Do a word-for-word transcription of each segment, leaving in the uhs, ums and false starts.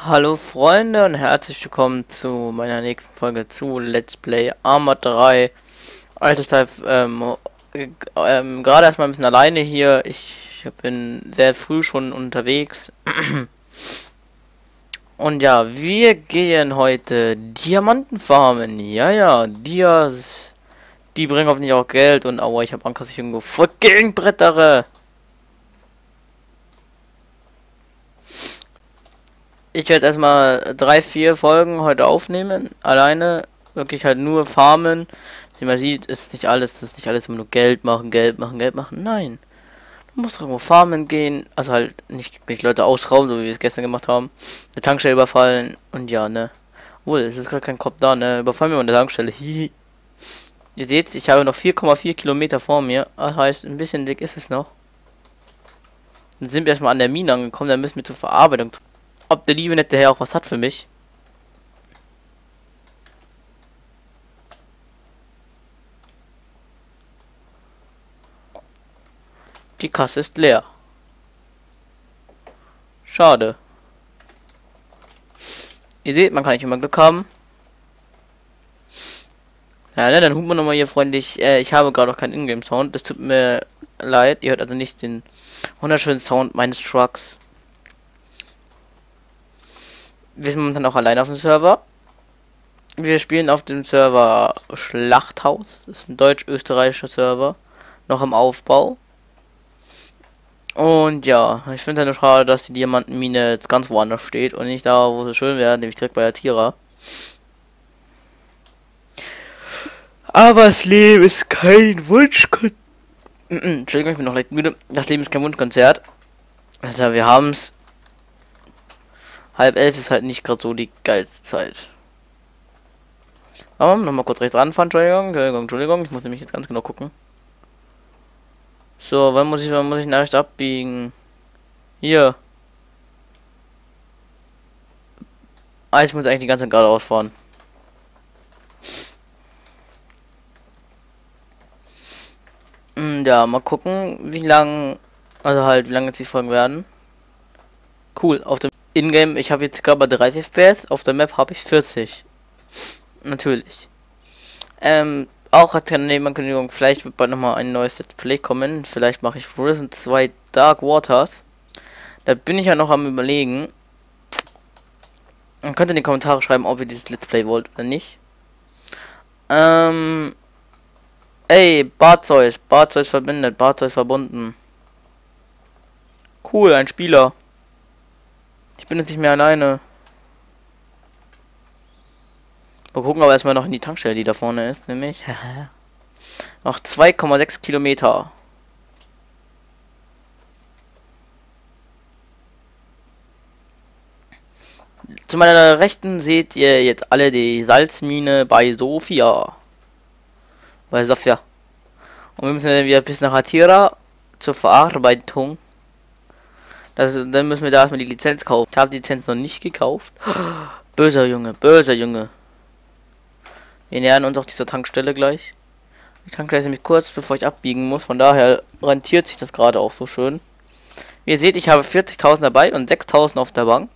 Hallo Freunde und herzlich willkommen zu meiner nächsten Folge zu Let's Play Arma drei. Altes Teil, ähm, äh, ähm, gerade erstmal ein bisschen alleine hier. Ich bin sehr früh schon unterwegs. Und ja, wir gehen heute Diamanten farmen. Ja, ja, Dias. Die bringen hoffentlich auch Geld und aua, ich habe Angst, dass ich irgendwo fucking brettere. Ich werde erstmal drei, vier Folgen heute aufnehmen. Alleine. Wirklich halt nur farmen. Wie man sieht, ist nicht alles, das ist nicht alles immer nur Geld machen, Geld machen, Geld machen. Nein. Du musst irgendwo farmen gehen. Also halt nicht, nicht Leute ausrauben, so wie wir es gestern gemacht haben. Eine Tankstelle überfallen. Und ja, ne. Wohl, es ist gerade kein Kopf da, ne. Überfallen wir mal eine Tankstelle. Hihi. Ihr seht, ich habe noch vier Komma vier Kilometer vor mir. Das heißt, ein bisschen weg ist es noch. Dann sind wir erstmal an der Mine angekommen. Dann müssen wir zur Verarbeitung. Ob der liebe nette Herr auch was hat für mich. Die Kasse ist leer. Schade. Ihr seht, man kann nicht immer Glück haben. Ja, ne, dann hupen wir nochmal hier freundlich. Äh, ich habe gerade noch keinen Ingame-Sound. Das tut mir leid. Ihr hört also nicht den wunderschönen Sound meines Trucks. Wir sind momentan auch allein auf dem Server. Wir spielen auf dem Server Schlachthaus. Das ist ein deutsch-österreichischer Server. Noch im Aufbau. Und ja, ich finde halt nur schade, dass die Diamantenmine jetzt ganz woanders steht und nicht da, wo sie schön wäre, nämlich direkt bei der Tira. Aber das Leben ist kein Wunschkonzert. Entschuldigung, ich bin noch leicht müde. Das Leben ist kein Wunschkonzert. Alter, wir haben's. Halb elf ist halt nicht gerade so die geilste Zeit. Aber nochmal kurz rechts ranfahren, Entschuldigung, Entschuldigung, Entschuldigung, ich muss nämlich jetzt ganz genau gucken. So, wann muss ich, wann muss ich Nachricht abbiegen? Hier. Ah, ich muss eigentlich die ganze Zeit geradeaus fahren. Hm, ja, mal gucken, wie lang, also halt, wie lange jetzt die Folgen werden. Cool, auf dem Ingame, ich habe jetzt gerade dreißig F P S, auf der Map habe ich vierzig. Natürlich. Ähm, auch hat keine Nebenankündigung, vielleicht wird bald nochmal ein neues Let's Play kommen. Vielleicht mache ich Risen zwei Dark Waters. Da bin ich ja noch am Überlegen. Dann könnt ihr in die Kommentare schreiben, ob ihr dieses Let's Play wollt oder nicht. Ähm. Ey, Barzeus. Barzeus verbindet. Barzeus verbunden. Cool, ein Spieler. Ich bin jetzt nicht mehr alleine. Wir gucken aber erstmal noch in die Tankstelle, die da vorne ist, nämlich. Noch zwei Komma sechs Kilometer. Zu meiner Rechten seht ihr jetzt alle die Salzmine bei Sofia. Bei Sofia. Und wir müssen dann wieder bis nach Atira zur Verarbeitung. Das, dann müssen wir da erstmal die Lizenz kaufen. Ich habe die Lizenz noch nicht gekauft. Böser Junge, böser Junge. Wir nähern uns auch dieser Tankstelle gleich. Die Tankstelle ist nämlich kurz, bevor ich abbiegen muss. Von daher rentiert sich das gerade auch so schön. Wie ihr seht, ich habe vierzigtausend dabei und sechstausend auf der Bank.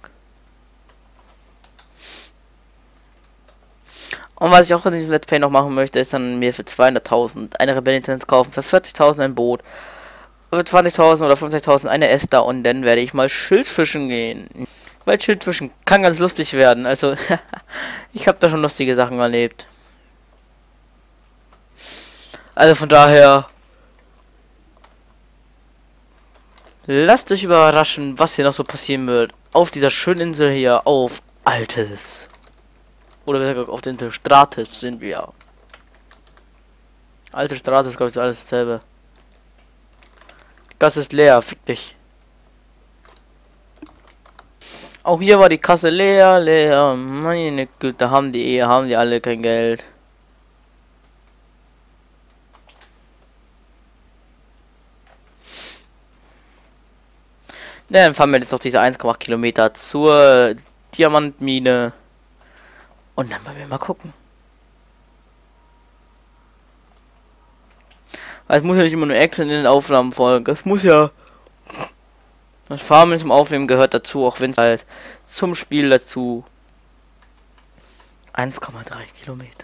Und was ich auch in diesem Let's Play noch machen möchte, ist dann mir für zweihunderttausend eine Rebellenlizenz kaufen, für vierzigtausend ein Boot, für zwanzigtausend oder fünfzigtausend eine Esther und dann werde ich mal Schildfischen gehen. Weil Schildfischen kann ganz lustig werden, also ich habe da schon lustige Sachen erlebt. Also von daher, lasst euch überraschen, was hier noch so passieren wird. Auf dieser schönen Insel hier, auf Altes. Oder besser gesagt, auf der Insel Stratis sind wir. Alte Stratis, glaube ich, ist alles dasselbe. Die Kasse ist leer, fick dich. Auch hier war die Kasse leer, leer. Meine Güte, haben die, haben die alle kein Geld. Dann fahren wir jetzt noch diese eins Komma acht Kilometer zur Diamantmine. Und dann wollen wir mal gucken. Es muss ja nicht immer nur Action in den Aufnahmen folgen. Es muss ja Das Farmen zum Aufnehmen gehört dazu, auch wenn es halt zum Spiel dazu eins Komma drei Kilometer.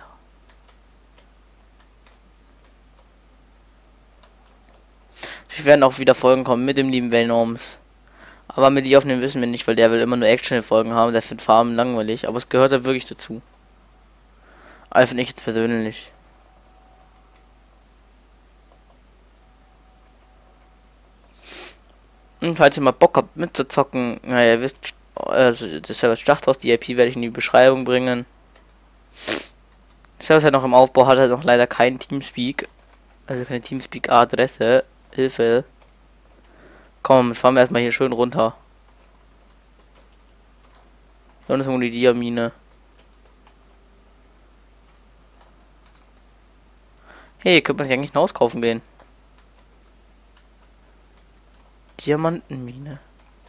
Wir werden auch wieder Folgen kommen mit dem lieben Venoms. Aber mit die aufnehmen wissen wir nicht, weil der will immer nur Action-Folgen haben. Der findet Farmen langweilig. Aber es gehört halt wirklich dazu. Also finde ich jetzt persönlich. Und falls ihr mal Bock habt mitzuzocken, naja, ihr wisst, also das Server Schlachthaus, die I P werde ich in die Beschreibung bringen. Das Server ist halt noch im Aufbau, hat halt noch leider kein Teamspeak. Also keine Teamspeak-Adresse. Hilfe. Komm, fahren wir erstmal hier schön runter. Dann ist irgendwo die Diamine. Hey, könnte man sich eigentlich ein Haus kaufen gehen? Diamantenmine.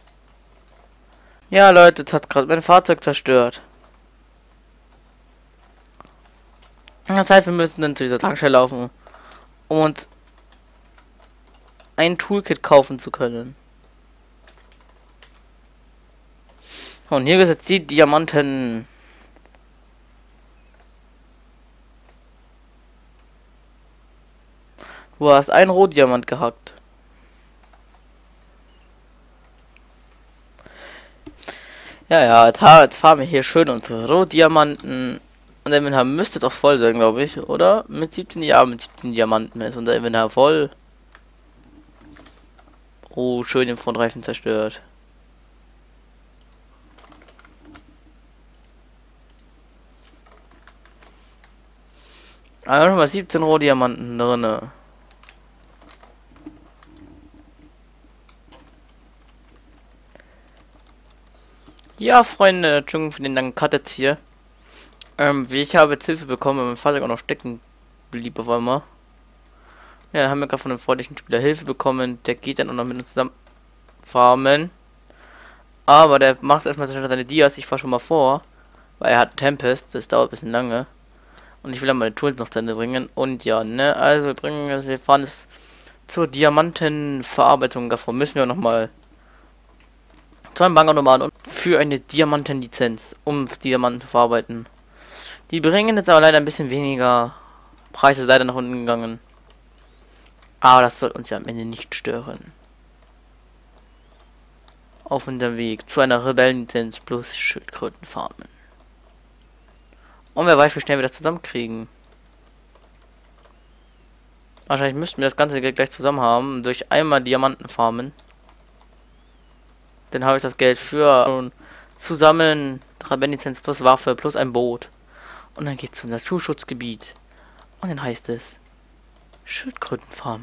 Ja, Leute, das hat gerade mein Fahrzeug zerstört. Das heißt, wir müssen dann zu dieser Tankstelle laufen, um uns ein Toolkit kaufen zu können. Und hier gesetzt die Diamanten. Du hast einen Rohdiamant gehackt. Ja, ja, jetzt, jetzt fahren wir hier schön unsere Rohdiamanten. Und der Inventar müsste doch voll sein, glaube ich, oder? Mit siebzehn, ja, mit siebzehn Diamanten ist unser Inventar voll. Oh, schön den Frontreifen zerstört. Also nochmal siebzehn Rohdiamanten drinne. Ja, Freunde, Entschuldigung für den langen Cut jetzt hier. Ähm, ich habe jetzt Hilfe bekommen, weil mein Fahrzeug auch noch stecken blieb auf einmal. Ja, dann haben wir gerade von einem freundlichen Spieler Hilfe bekommen. Der geht dann auch noch mit uns zusammen farmen. Aber der macht erstmal seine Dias. Ich fahre schon mal vor, weil er hat Tempest. Das dauert ein bisschen lange. Und ich will dann meine Tools noch zu Ende bringen. Und ja, ne, also wir bringen, wir fahren es zur Diamantenverarbeitung. Davor müssen wir noch mal zu einem Bankautomaten und für eine Diamantenlizenz, um Diamanten zu verarbeiten. Die bringen jetzt aber leider ein bisschen weniger. Preis ist leider nach unten gegangen. Aber das soll uns ja am Ende nicht stören. Auf unserem Weg zu einer Rebellenlizenz plus Schildkrötenfarmen. Und wer weiß, wie schnell wir das zusammenkriegen. Wahrscheinlich müssten wir das ganze Geld gleich zusammen haben. Durch einmal Diamanten farmen. Dann habe ich das Geld für zusammen Rebellenlizenz plus Waffe plus ein Boot. Und dann geht es zum Naturschutzgebiet. Und dann heißt es Schildkrötenfarmen.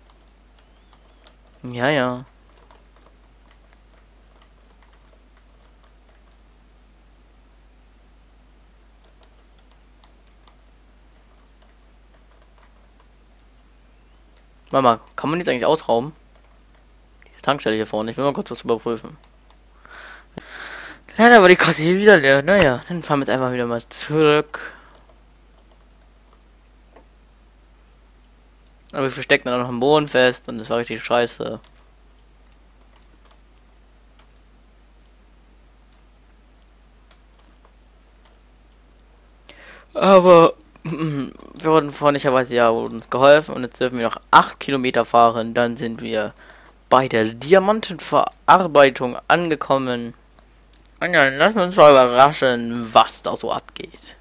Ja, ja. Mama, kann man jetzt eigentlich ausrauben? Diese Tankstelle hier vorne. Ich will mal kurz was überprüfen. Leider war die Kasse hier wieder leer. Naja, dann fahren wir jetzt einfach wieder mal zurück. Aber wir verstecken dann noch am Boden fest und das war richtig scheiße. Aber wir wurden freundlicherweise ja uns geholfen und jetzt dürfen wir noch acht Kilometer fahren. Dann sind wir bei der Diamantenverarbeitung angekommen. Und dann lassen wir uns mal überraschen, was da so abgeht.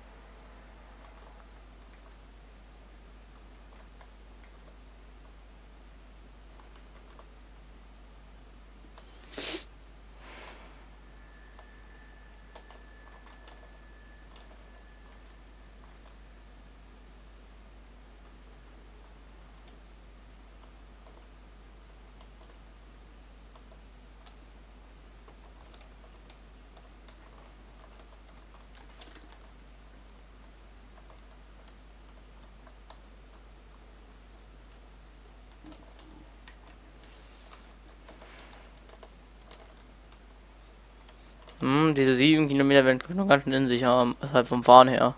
Hm, diese sieben Kilometer werden noch ganz schön in sich haben, halt vom Fahren her.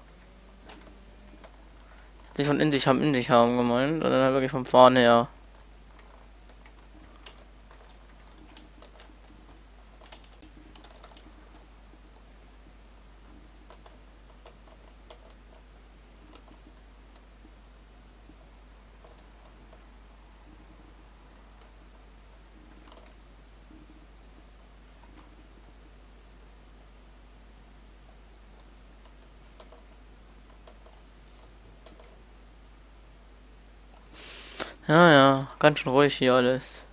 Sich von in sich haben, in sich haben gemeint, und dann halt wirklich vom Fahren her. Ja, ja, ganz schön ruhig hier alles.